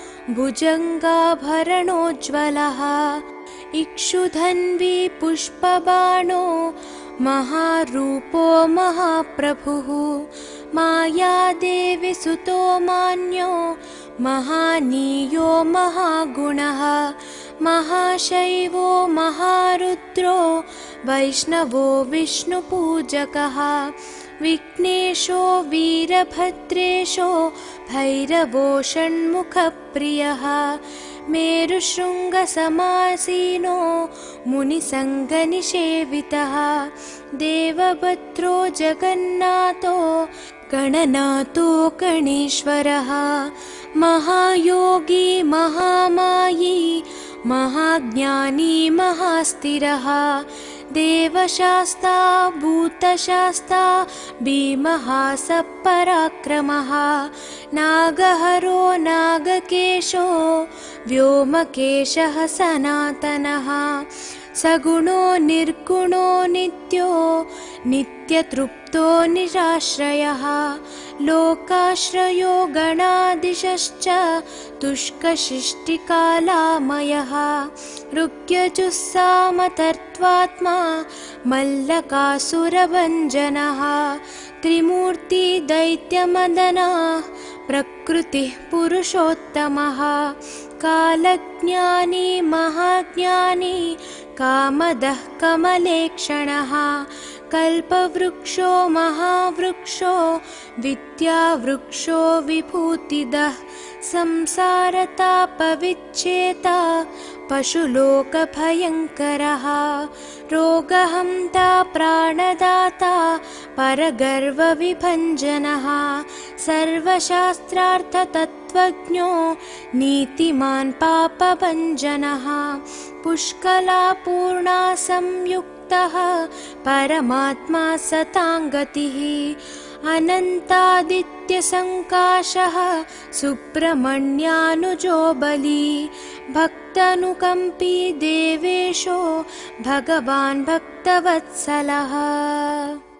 भुजङ्गाभरणोज्ज्वलः इक्षुधन्वी पुष्पबाणो महारूपो महाप्रभुः मायादेवी सुतो मान्यो महानीयो महागुणः महाशैवो महारुद्रो वैष्णवो विष्णुपूजकः विघ्नेशो वीरभद्रेशो भैरवो षण्मुखप्रियः मेरुशृङ्गसमासीनो मुनिसङ्गनिषेवितः देवभद्रो जगन्नाथो गणनाथो गणेश्वरः महायोगी महामायी महाज्ञानी महास्थिरः देवशास्ता भूतशास्ता भीमः सपराक्रमः नागहरो नागकेशो व्योमकेशः सनातनः सगुणो निर्गुणो नित्यो नित्यतृप्तो निराश्रयः लोकाश्रयो गणाधीशश्च तुष्कशिष्टिकालामयः ऋग्यजुस्सामतर्त्वात्मा मल्लकासुरभञ्जनः त्रिमूर्ति दैत्यमदनः प्रकृतिः पुरुषोत्तमः कालज्ञानी महाज्ञानी कामदः कमलेक्षणः कल्पवृक्षो महावृक्षो विद्यावृक्षो विभूतिदः संसारतापविच्छेता पशुलोकभयङ्करः रोगहन्ता प्राणदाता परगर्वविभञ्जनः सर्वशास्त्रार्थतत्त्वज्ञो नीतिमान् पापभञ्जनः पुष्कलापूर्णा संयुक्तः परमात्मा सताङ्गतिः अनन्तादित्यसङ्काशः सुब्रह्मण्यानुजो बली भक्तानुकम्पी देवेशो भगवान् भक्तवत्सलः।